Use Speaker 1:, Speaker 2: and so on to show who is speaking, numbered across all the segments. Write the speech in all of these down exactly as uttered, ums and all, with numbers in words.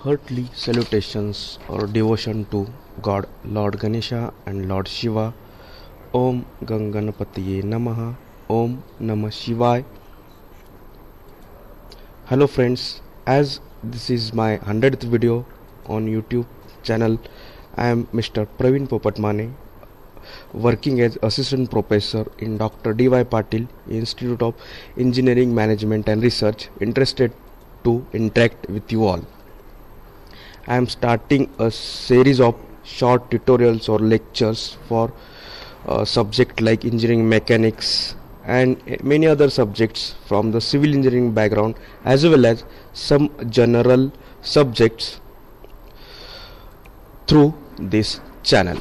Speaker 1: Heartily salutations or devotion to God Lord Ganesha and Lord Shiva. Om Ganganapatiye Namaha. Om Namah Shivaya. Hello friends, as this is my hundredth video on YouTube channel, I am Mister Praveen Popatmane, working as Assistant Professor in Doctor D Y Patil Institute of Engineering Management and Research, interested to interact with you all. I am starting a series of short tutorials or lectures for uh, subjects like engineering mechanics and many other subjects from the civil engineering background, as well as some general subjects through this channel.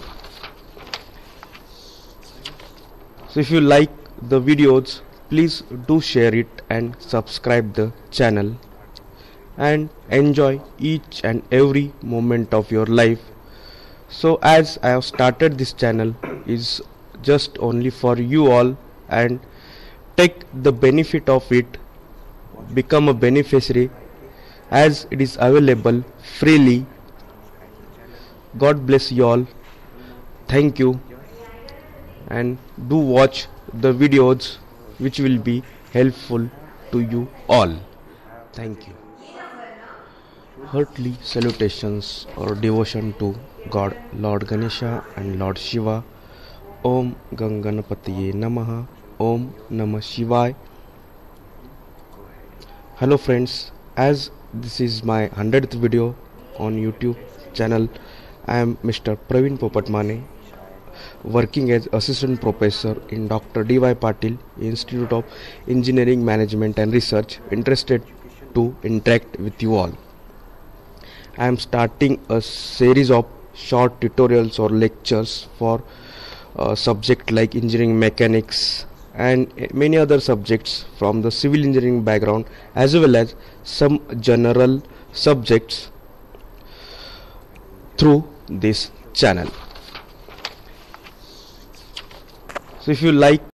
Speaker 1: So if you like the videos, please do share it and subscribe the channel and enjoy each and every moment of your life. So as I have started this channel is just only for you all, and take the benefit of it, become a beneficiary, as it is available freely. God bless you all. Thank you, and do watch the videos which will be helpful to you all. Thank you. Heartily salutations or devotion to God Lord Ganesha and Lord Shiva. Om Ganganapatiye Namaha. Om Namah Shivaya. Hello friends, as this is my hundredth video on YouTube channel, I am Mister Praveen Popatmane, working as Assistant Professor in Doctor D Y Patil Institute of Engineering Management and Research, interested to interact with you all. I am starting a series of short tutorials or lectures for uh, subjects like engineering mechanics and many other subjects from the civil engineering background, as well as some general subjects through this channel. So if you like